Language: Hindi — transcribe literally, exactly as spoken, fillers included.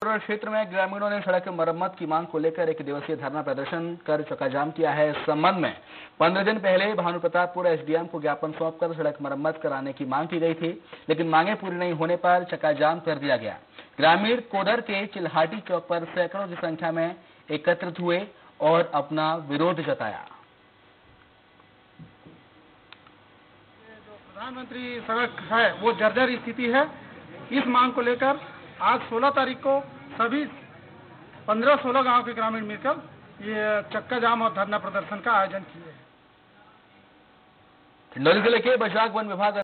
मोटर क्षेत्र में ग्रामीणों ने सड़क मरम्मत की मांग को लेकर एक दिवसीय धरना प्रदर्शन कर चक्काजाम किया है। इस संबंध में पंद्रह दिन पहले भानुप्रतापपुर एसडीएम को ज्ञापन सौंपकर सड़क मरम्मत कराने की मांग की गई थी, लेकिन मांगे पूरी नहीं होने पर चक्काजाम कर दिया गया। ग्रामीण कोदर के चिल्हाटी चौक पर सैकड़ों की संख्या में एकत्रित हुए और अपना विरोध जताया। प्रधानमंत्री सड़क है वो जर्जर स्थिति है। इस मांग को लेकर आज सोलह तारीख को सभी पंद्रह सोलह गांव के ग्रामीण मिलकर ये चक्का जाम और धरना प्रदर्शन का आयोजन किए। खंडौली जिले के बजाग वन विभाग